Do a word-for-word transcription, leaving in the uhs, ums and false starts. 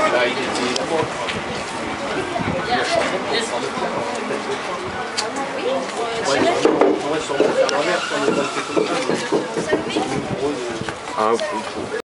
Là, il était là-bas. Ouais, sur le faire la mer, on est dans le fait comme ça. Ah, oui.